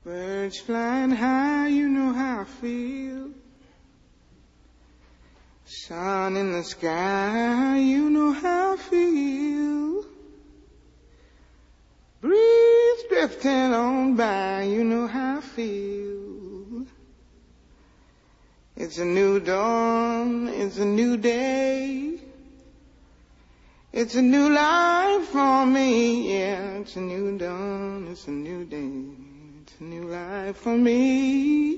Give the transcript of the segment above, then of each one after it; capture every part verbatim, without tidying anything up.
Birds flying high, you know how I feel. Sun in the sky, you know how I feel. Breeze drifting on by, you know how I feel. It's a new dawn, it's a new day. It's a new life for me, yeah. It's a new dawn, it's a new day. It's a new life for me.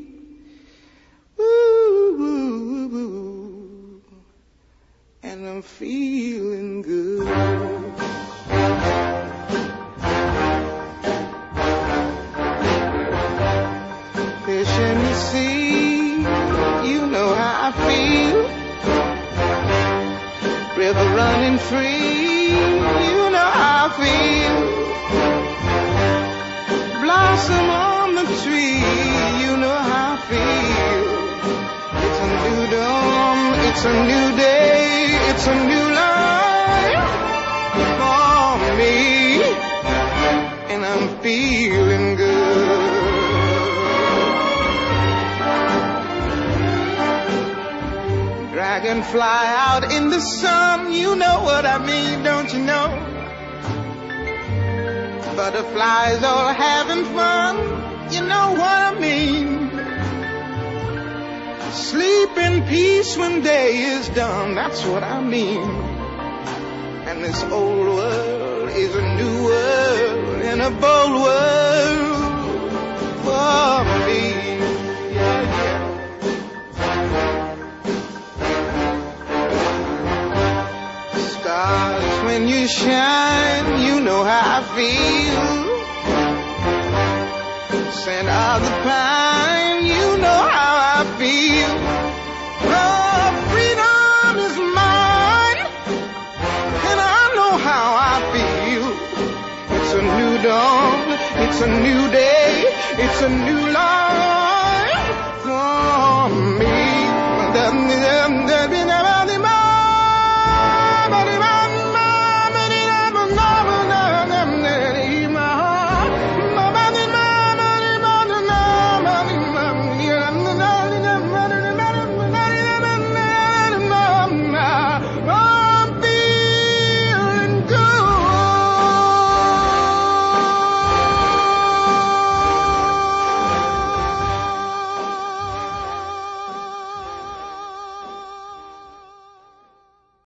Woo, woo, woo, woo. And I'm feeling good. Fish in the sea, you know how I feel. River running free, you know how I feel. Blossom on the tree, you know how I feel. It's a new dawn, it's a new day, it's a new life for me, and I'm feeling good. Dragonfly out in the sun, you know what I mean, don't you know? Butterflies all having fun, you know what I mean. Sleep in peace when day is done, that's what I mean. And this old world is a new world and a bold world for me. Yeah, yeah. Stars, when you shine, you know how I feel. Scent of the pine, you know how I feel. Oh, freedom is mine, and I know how I feel. It's a new dawn, it's a new day, it's a new life.